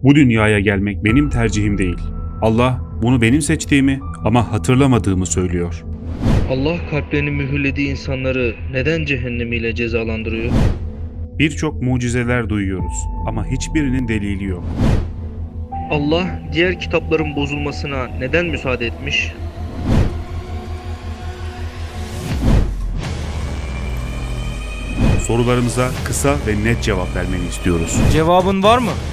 Bu dünyaya gelmek benim tercihim değil. Allah bunu benim seçtiğimi ama hatırlamadığımı söylüyor. Allah kalplerini mühürlediği insanları neden cehennemiyle cezalandırıyor? Birçok mucizeler duyuyoruz ama hiçbirinin delili yok. Allah diğer kitapların bozulmasına neden müsaade etmiş? Sorularımıza kısa ve net cevap vermeni istiyoruz. Cevabın var mı?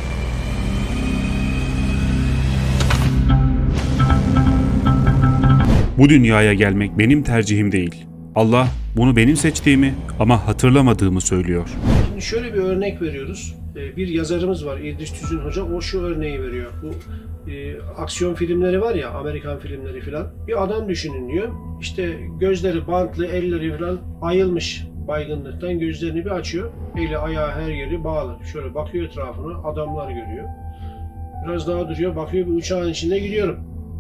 Bu dünyaya gelmek benim tercihim değil. Allah bunu benim seçtiğimi ama hatırlamadığımı söylüyor. Şimdi şöyle bir örnek veriyoruz. Bir yazarımız var, İdris Tüzün Hoca. O şu örneği veriyor. Bu aksiyon filmleri var ya, Amerikan filmleri falan. Bir adam düşünün diyor. İşte gözleri bantlı, elleri falan ayılmış baygınlıktan. Gözlerini bir açıyor. Eli, ayağı, her yeri bağlı. Şöyle bakıyor etrafına, adamlar görüyor. Biraz daha duruyor, bakıyor, bir uçağın içinde gidiyorum.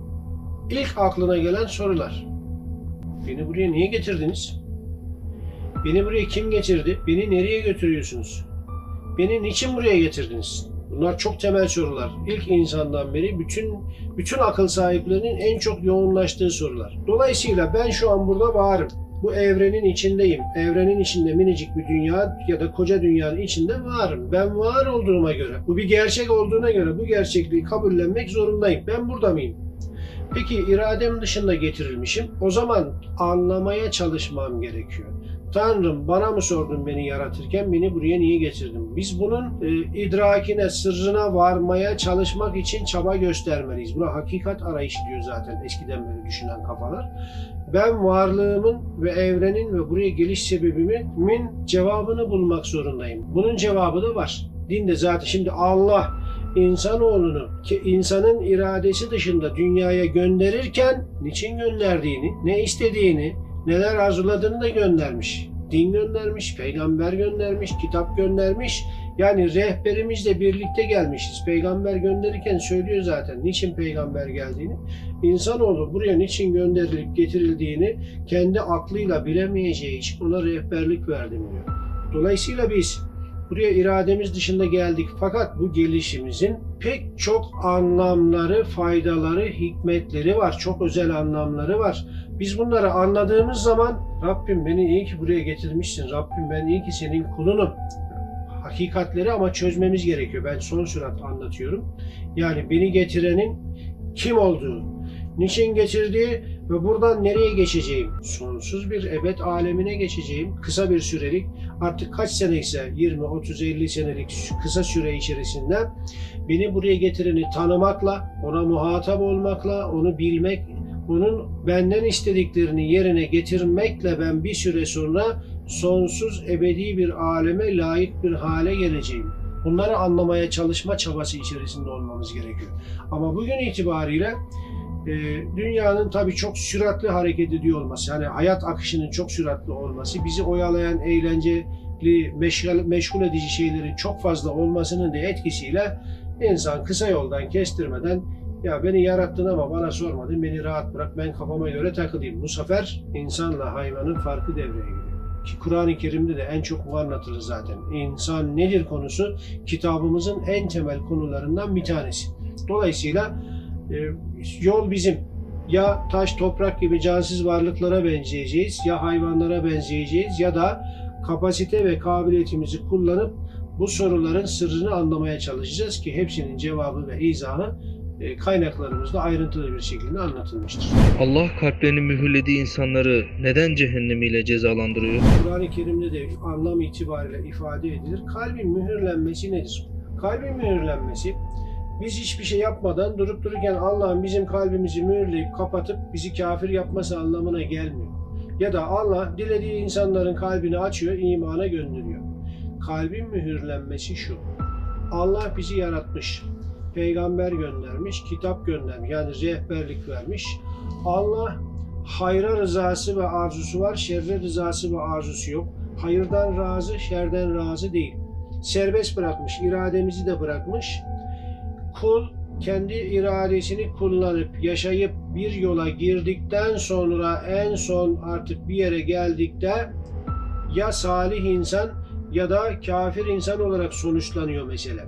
İlk aklına gelen sorular. Beni buraya niye getirdiniz? Beni buraya kim getirdi? Beni nereye götürüyorsunuz? Beni niçin buraya getirdiniz? Bunlar çok temel sorular. İlk insandan beri bütün akıl sahiplerinin en çok yoğunlaştığı sorular. Dolayısıyla ben şu an burada varım. Bu evrenin içindeyim. Evrenin içinde minicik bir dünya ya da koca dünyanın içinde varım. Ben var olduğuma göre, bu bir gerçek olduğuna göre bu gerçekliği kabullenmek zorundayım. Ben burada mıyım? Peki iradem dışında getirilmişim. O zaman anlamaya çalışmam gerekiyor. Tanrım, bana mı sordun beni yaratırken, beni buraya niye getirdin? Biz bunun idrakine, sırrına varmaya çalışmak için çaba göstermeliyiz. Buna hakikat arayışı diyor zaten eskiden beri düşünen kafalar. Ben varlığımın ve evrenin ve buraya geliş sebebimin cevabını bulmak zorundayım. Bunun cevabı da var. Dinde zaten şimdi Allah insanoğlunu ki insanın iradesi dışında dünyaya gönderirken niçin gönderdiğini, ne istediğini, neler arzuladığını da göndermiş. Din göndermiş, peygamber göndermiş, kitap göndermiş. Yani rehberimizle birlikte gelmişiz. Peygamber gönderirken söylüyor zaten niçin peygamber geldiğini. İnsanoğlu buraya niçin gönderilip getirildiğini kendi aklıyla bilemeyeceği için ona rehberlik verdim diyor. Dolayısıyla biz buraya irademiz dışında geldik. Fakat bu gelişimizin pek çok anlamları, faydaları, hikmetleri var. Çok özel anlamları var. Biz bunları anladığımız zaman Rabbim beni iyi ki buraya getirmişsin. Rabbim ben iyi ki senin kulunum. Hakikatleri ama çözmemiz gerekiyor. Ben son sürat anlatıyorum. Yani beni getirenin kim olduğu, niçin getirdiği ve buradan nereye geçeceğim? Sonsuz bir ebed alemine geçeceğim. Kısa bir sürelik, artık kaç sene ise 20, 30, 50 senelik kısa süre içerisinde beni buraya getireni tanımakla, ona muhatap olmakla, onu bilmek, onun benden istediklerini yerine getirmekle ben bir süre sonra sonsuz ebedi bir aleme layık bir hale geleceğim. Bunları anlamaya çalışma çabası içerisinde olmamız gerekiyor. Ama bugün itibariyle dünyanın tabii çok süratli hareket ediyor olması, yani hayat akışının çok süratli olması, bizi oyalayan, eğlenceli, meşgul edici şeylerin çok fazla olmasının da etkisiyle insan kısa yoldan kestirmeden ya beni yarattın ama bana sormadın, beni rahat bırak, ben kafama göre takılayım. Bu sefer insanla hayvanın farkı devreye giriyor. Ki Kur'an-ı Kerim'de de en çok bu anlatılır zaten. İnsan nedir konusu kitabımızın en temel konularından bir tanesi. Dolayısıyla yol bizim. Ya taş, toprak gibi cansız varlıklara benzeyeceğiz, ya hayvanlara benzeyeceğiz ya da kapasite ve kabiliyetimizi kullanıp bu soruların sırrını anlamaya çalışacağız ki hepsinin cevabı ve izahı kaynaklarımızda ayrıntılı bir şekilde anlatılmıştır. Allah kalplerini mühürlediği insanları neden cehennemiyle cezalandırıyor? Kur'an-ı Kerim'de de anlam itibariyle ifade edilir. Kalbin mühürlenmesi nedir? Kalbin mühürlenmesi, biz hiçbir şey yapmadan durup dururken Allah'ın bizim kalbimizi mühürleyip kapatıp bizi kafir yapması anlamına gelmiyor. Ya da Allah dilediği insanların kalbini açıyor, imana gönderiyor. Kalbin mühürlenmesi şu: Allah bizi yaratmış, peygamber göndermiş, kitap göndermiş, yani rehberlik vermiş. Allah hayra rızası ve arzusu var, şerre rızası ve arzusu yok. Hayırdan razı, şerden razı değil. Serbest bırakmış, irademizi de bırakmış. Kul kendi iradesini kullanıp, yaşayıp bir yola girdikten sonra en son artık bir yere geldikte ya salih insan ya da kafir insan olarak sonuçlanıyor mesela.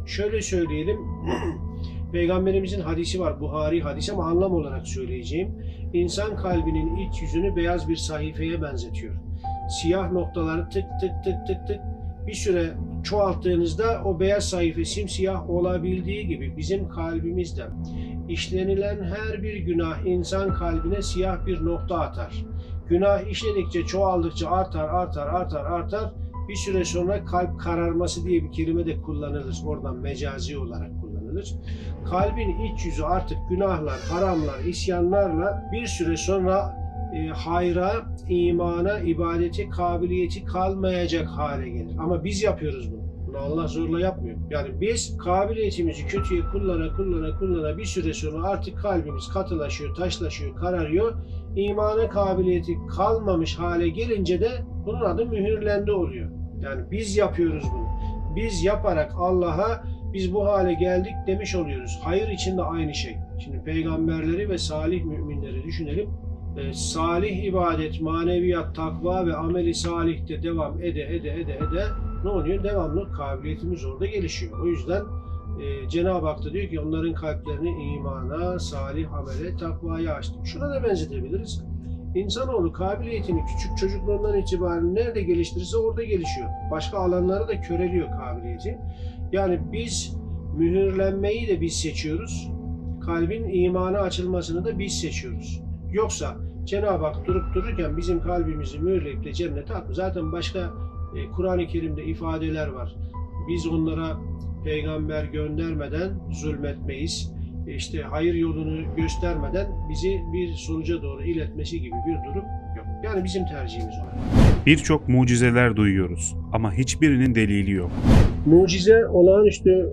Şöyle söyleyelim, Peygamberimizin hadisi var, Buhari hadisi ama anlam olarak söyleyeceğim. İnsan kalbinin iç yüzünü beyaz bir sayfaya benzetiyor. Siyah noktaları tık tık tık tık tık bir süre çoğalttığınızda o beyaz sayfa simsiyah olabildiği gibi bizim kalbimizde işlenilen her bir günah insan kalbine siyah bir nokta atar. Günah işledikçe, çoğaldıkça artar. Bir süre sonra kalp kararması diye bir kelime de kullanılır. Oradan mecazi olarak kullanılır. Kalbin iç yüzü artık günahlar, haramlar, isyanlarla bir süre sonra hayra, imana, ibadete kabiliyeti kalmayacak hale gelir. Ama biz yapıyoruz bunu. Bunu Allah zorla yapmıyor. Yani biz kabiliyetimizi kötüye kullana bir süre sonra artık kalbimiz katılaşıyor, taşlaşıyor, kararıyor. İmana kabiliyeti kalmamış hale gelince de bunun adı mühürlendi oluyor. Yani biz yapıyoruz bunu. Biz yaparak Allah'a biz bu hale geldik demiş oluyoruz. Hayır için de aynı şey. Şimdi peygamberleri ve salih müminleri düşünelim. Salih ibadet, maneviyat, takva ve ameli salihte devam ede ne oluyor? Devamlı kabiliyetimiz orada gelişiyor. O yüzden Cenab-ı Hak da diyor ki onların kalplerini imana, salih amele, takvaya açtık. Şuna da benzetebiliriz. İnsanoğlu kabiliyetini küçük çocukluğundan itibaren nerede geliştirirse orada gelişiyor. Başka alanlara da köreliyor kabiliyeti. Yani biz mühürlenmeyi de biz seçiyoruz. Kalbin imana açılmasını da biz seçiyoruz. Yoksa Cenab-ı Hak durup dururken bizim kalbimizi mühürleyip de cennete atmıyor. Zaten başka Kur'an-ı Kerim'de ifadeler var. Biz onlara peygamber göndermeden zulmetmeyiz. İşte hayır yolunu göstermeden bizi bir sonuca doğru iletmesi gibi bir durum yok. Yani bizim tercihimiz var. Birçok mucizeler duyuyoruz ama hiçbirinin delili yok. Mucize olağanüstü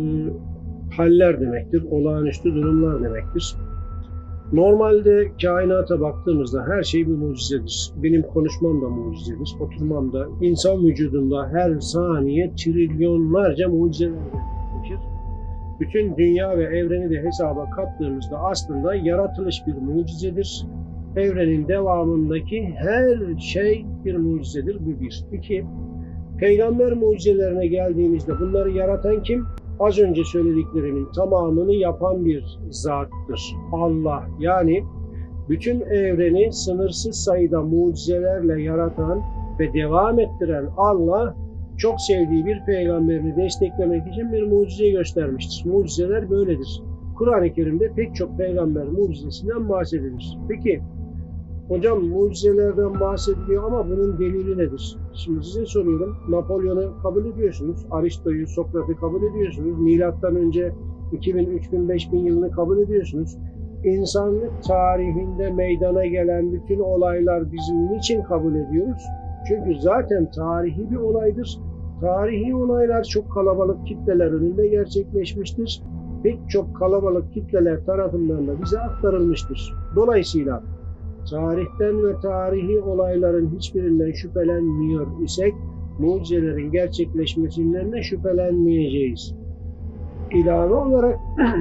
haller demektir, olağanüstü durumlar demektir. Normalde kainata baktığımızda her şey bir mucizedir. Benim konuşmam da mucizedir, oturmam da, insan vücudunda her saniye trilyonlarca mucizeler gerçekleşir. Bütün dünya ve evreni de hesaba kattığımızda aslında yaratılış bir mucizedir. Evrenin devamındaki her şey bir mucizedir. Bu bir. İki, peygamber mucizelerine geldiğimizde bunları yaratan kim? Az önce söylediklerimin tamamını yapan bir zattır. Allah. Yani bütün evreni sınırsız sayıda mucizelerle yaratan ve devam ettiren Allah çok sevdiği bir peygamberini desteklemek için bir mucize göstermiştir. Mucizeler böyledir. Kur'an-ı Kerim'de pek çok peygamber mucizesinden bahsedilir. Peki, hocam mucizelerden bahsediliyor ama bunun delili nedir? Şimdi size soruyorum. Napolyon'u kabul ediyorsunuz. Aristo'yu, Sokrat'ı kabul ediyorsunuz. Milattan önce 2000, 3000, 5000 yılını kabul ediyorsunuz. İnsanlık tarihinde meydana gelen bütün olaylar bizim niçin kabul ediyoruz? Çünkü zaten tarihi bir olaydır. Tarihi olaylar çok kalabalık kitleler önünde gerçekleşmiştir. Pek çok kalabalık kitleler tarafından da bize aktarılmıştır. Dolayısıyla tarihten ve tarihi olayların hiçbirinden şüphelenmiyor isek mucizelerin gerçekleşmesinden de şüphelenmeyeceğiz. İlave olarak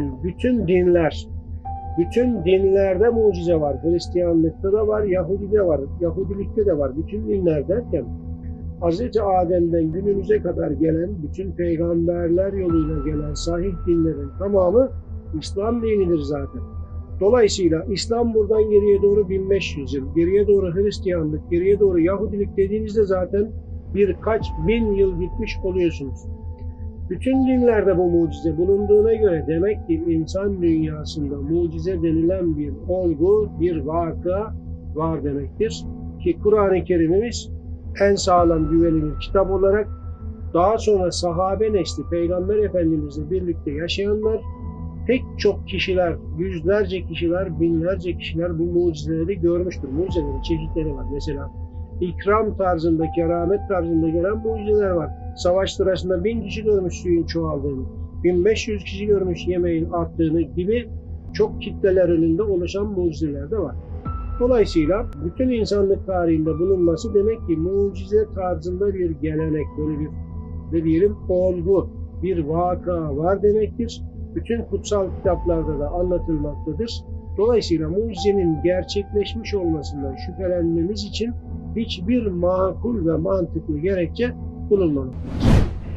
bütün dinlerde mucize var. Hristiyanlıkta da var, Yahudi'de var, Yahudilikte de var. Bütün dinler derken Hz. Adem'den günümüze kadar gelen, bütün peygamberler yoluyla gelen sahih dinlerin tamamı İslam dinidir zaten. Dolayısıyla İslam buradan geriye doğru 1500 yıl, geriye doğru Hristiyanlık, geriye doğru Yahudilik dediğinizde zaten birkaç bin yıl gitmiş oluyorsunuz. Bütün dinlerde bu mucize bulunduğuna göre demek ki insan dünyasında mucize denilen bir olgu, bir vaka var demektir. Ki Kur'an-ı Kerim'imiz en sağlam güvenilir kitap olarak daha sonra sahabe nesli Peygamber Efendimizle birlikte yaşayanlar pek çok kişiler, yüzlerce kişiler, binlerce kişiler bu mucizeleri görmüştür. Mucizelerin çeşitleri var. Mesela ikram tarzında, keramet tarzında gelen mucizeler var. Savaş sırasında 1000 kişi görmüş suyun çoğaldığını, 1500 kişi görmüş yemeğin arttığını gibi çok kitleler önünde oluşan mucizeler de var. Dolayısıyla bütün insanlık tarihinde bulunması demek ki mucize tarzında bir gelenek, böyle bir ne diyelim olgu, bir vaka var demektir. Bütün kutsal kitaplarda da anlatılmaktadır. Dolayısıyla mucizenin gerçekleşmiş olmasından şüphelenmemiz için hiçbir makul ve mantıklı gerekçe bulunmamaktadır.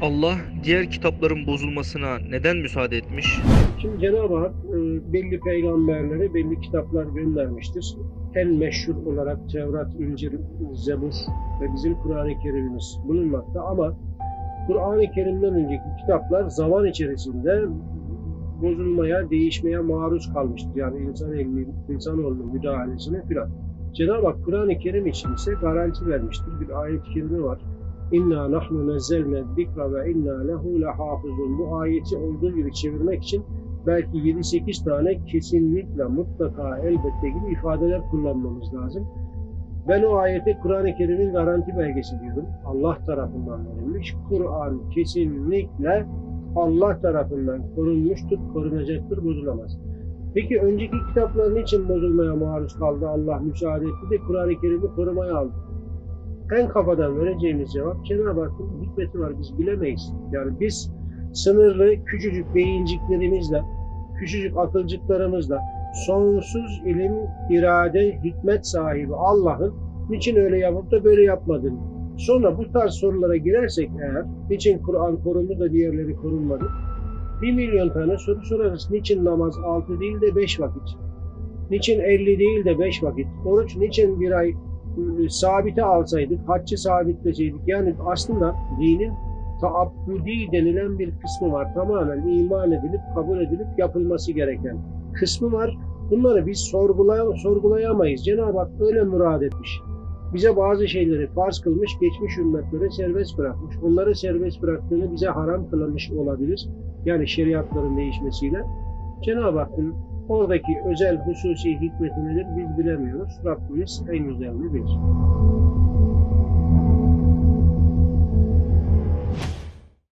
Allah diğer kitapların bozulmasına neden müsaade etmiş? Şimdi Cenab-ı Hak belli peygamberlere belli kitaplar göndermiştir. En meşhur olarak Tevrat, İncil, Zebur ve bizim Kur'an-ı Kerim'imiz bulunmakta ama Kur'an-ı Kerim'den önceki kitaplar zaman içerisinde bozulmaya, değişmeye maruz kalmıştır. Yani insanoğlunun müdahalesine filan. Cenab-ı Hak Kur'an-ı Kerim için ise garanti vermiştir. Bir ayet-i kerime var. İnna nahnu nezzelne zikra ve inna lehu lehafizun. Bu ayeti olduğu gibi çevirmek için belki 7-8 tane kesinlikle, mutlaka, elbette gibi ifadeler kullanmamız lazım. Ben o ayete Kur'an-ı Kerim'in garanti belgesi diyorum. Allah tarafından verilmiş. Kur'an kesinlikle Allah tarafından korunmuştur, korunacaktır, bozulamaz. Peki önceki kitaplar niçin bozulmaya maruz kaldı? Allah müsaade etti de Kur'an-ı Kerim'i korumaya aldı. En kafadan vereceğimiz cevap Cenab-ı Hakk'ın hikmeti var, biz bilemeyiz. Yani biz sınırlı küçücük beyinciklerimizle, küçücük akılcıklarımızla sonsuz ilim, irade, hikmet sahibi Allah'ın niçin öyle yapıp da böyle yapmadığını. Sonra bu tarz sorulara girersek eğer, niçin Kur'an korundu da diğerleri korunmadı? 1 milyon tane soru sorarız. Niçin namaz 6 değil de 5 vakit? Niçin 50 değil de 5 vakit? Oruç niçin bir ay sabite alsaydık, haccı sabitleseydik? Yani aslında dinin taabbudi denilen bir kısmı var. Tamamen iman edilip, kabul edilip yapılması gereken kısmı var. Bunları biz sorgulayamayız. Cenab-ı Hak öyle murad etmiş. Bize bazı şeyleri farz kılmış, geçmiş ümmetlere serbest bırakmış. Onları serbest bıraktığını bize haram kılmış olabilir. Yani şeriatların değişmesiyle. Cenab-ı Hakk'ın oradaki özel hususi hikmeti nedir biz bilemiyoruz. Rabbimiz en güzelini bilir.